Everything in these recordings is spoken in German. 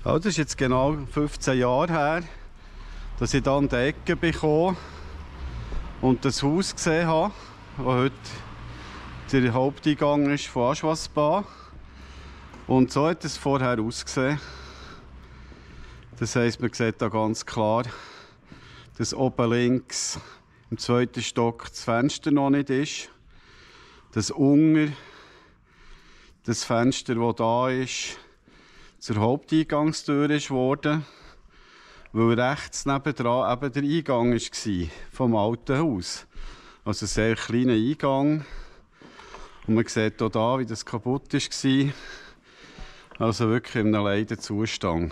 Ja, das ist jetzt genau 15 Jahre her, dass ich hier an die Ecke bekam und das Haus gesehen habe, wo heute der Haupteingang ist von Aschwasbach. Und so hat es vorher ausgesehen. Das heisst, man sieht da ganz klar, dass oben links im zweiten Stock das Fenster noch nicht ist. Dass unten das Fenster, das da ist, zur Haupteingangstür ist worden, weil rechts nebendran eben der Eingang war vom alten Haus. Also ein sehr kleiner Eingang. Und man sieht auch da, wie das kaputt war. Also wirklich in einem leiden Zustand.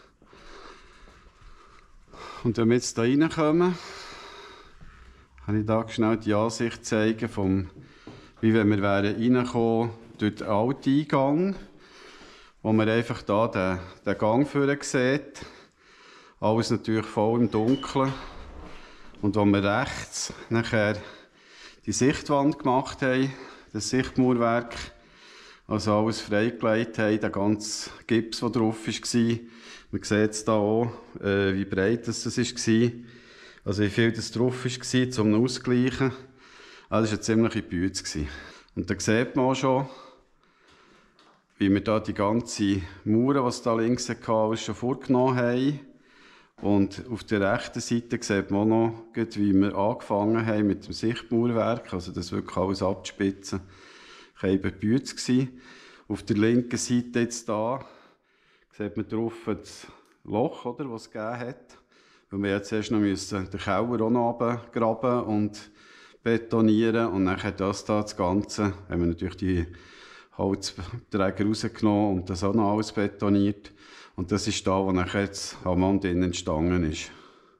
Und wenn wir jetzt hier reinkommen, kann ich da schnell die Ansicht zeigen, wie wenn wir reinkommen durch den alten Eingang, wo man einfach da den Gang führen sieht. Alles natürlich voll im Dunkeln. Und wo wir rechts nachher die Sichtwand gemacht haben, das Sichtmauerwerk, also alles freigelegt haben, der ganze Gips, der drauf war. Man sieht es hier auch, wie breit das war. Also wie viel das drauf war, zum Ausgleichen. Also das war eine ziemliche Bütze. Und da sieht man auch schon, wie wir da die ganze Mauer, die es da links hatte, alles schon vorgenommen haben. Und auf der rechten Seite sieht man auch noch, wie wir angefangen haben mit dem Sichtmauerwerk, also das wirklich alles abzuspitzen. Das war eben Bütze. Auf der linken Seite jetzt da sieht man drauf das Loch, oder, das es gegeben hat. Weil wir jetzt erst noch den Keller auch noch runtergraben und betonieren. Und dann das Ganze, haben wir natürlich die Holzträger rausgenommen und das auch noch alles betoniert. Und das ist da, wo nachher jetzt am Mond entstanden ist.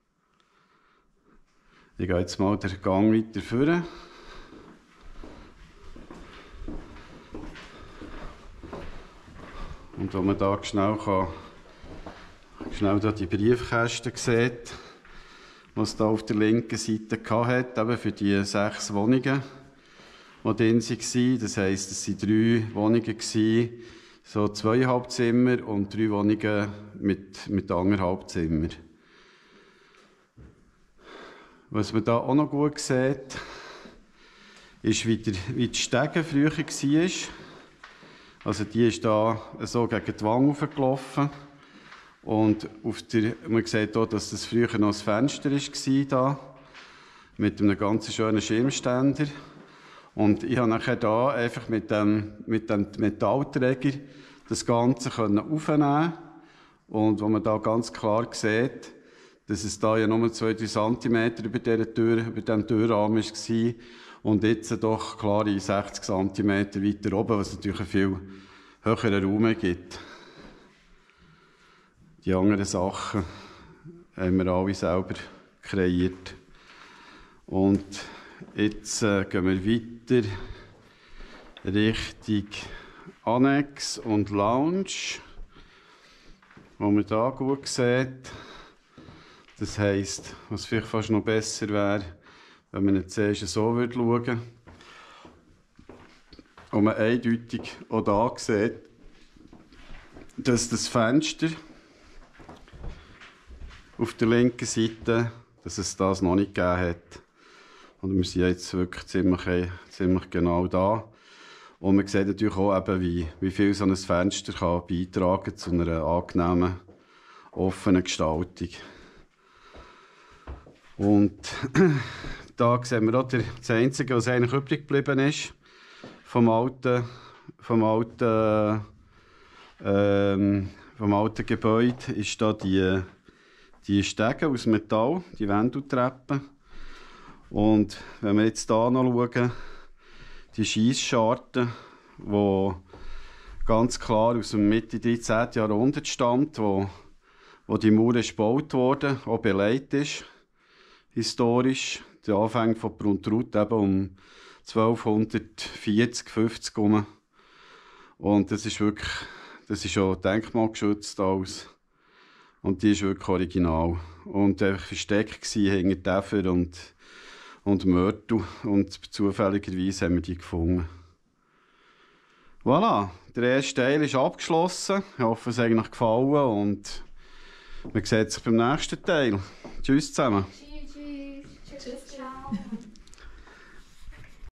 Ich gehe jetzt mal den Gang weiter führen. Und wenn man da schnell da die Briefkästen sieht, was da auf der linken Seite hatte, eben für die 6 Wohnungen, die drin waren. Das heisst, es waren 3 Wohnungen, so 2,5 Zimmer und 3 Wohnungen mit 1,5 Zimmer. Was man da auch noch gut sieht, ist, wie die Stege früher war. Also die ist da so gegen die Wange hochgelaufen. Und man sieht hier, dass das früher noch ein Fenster war, da, mit einem ganz schönen Schirmständer. Und ich habe nachher da einfach mit dem Metallträger das Ganze aufnehmen. Und wo man da ganz klar sieht, dass es da ja nur 2-3 cm über diesem Türrahmen war. Und jetzt doch klare 60 cm weiter oben, was natürlich einen viel höheren Raum gibt. Die anderen Sachen haben wir alle selber kreiert. Und jetzt gehen wir weiter Richtung Annex und Lounge, wo man da gut sieht. Das heisst, was vielleicht fast noch besser wäre, wenn man jetzt zuerst so schauen würde. Und man eindeutig auch da sieht, dass das Fenster auf der linken Seite, dass es das noch nicht gegeben hat. Und wir sind jetzt wirklich ziemlich genau da. Und man sieht natürlich auch, eben, wie viel so ein Fenster kann beitragen zu einer angenehmen, offenen Gestaltung. Und da sehen wir auch das Einzige, was eigentlich übrig geblieben ist vom alten Gebäude, ist da die Stege aus Metall, die Wendeltreppen. Und wenn wir jetzt hier noch schauen, die Schiessscharte, die ganz klar aus dem Mitte 13. Jahrhundert stammt, wo die Mauer gebaut wurde, auch belegt ist, historisch. Der Anfang von Pruntrut eben um 1240, 50 herum. Und das ist auch denkmalgeschützt alles. Und die ist wirklich original. Und einfach versteckt hinter Täfer und Mörtel. Und zufälligerweise haben wir die gefunden. Voilà, der erste Teil ist abgeschlossen. Ich hoffe, es hat euch gefallen und man sieht sich beim nächsten Teil. Tschüss zusammen. Tschüss. Tschüss. Ciao.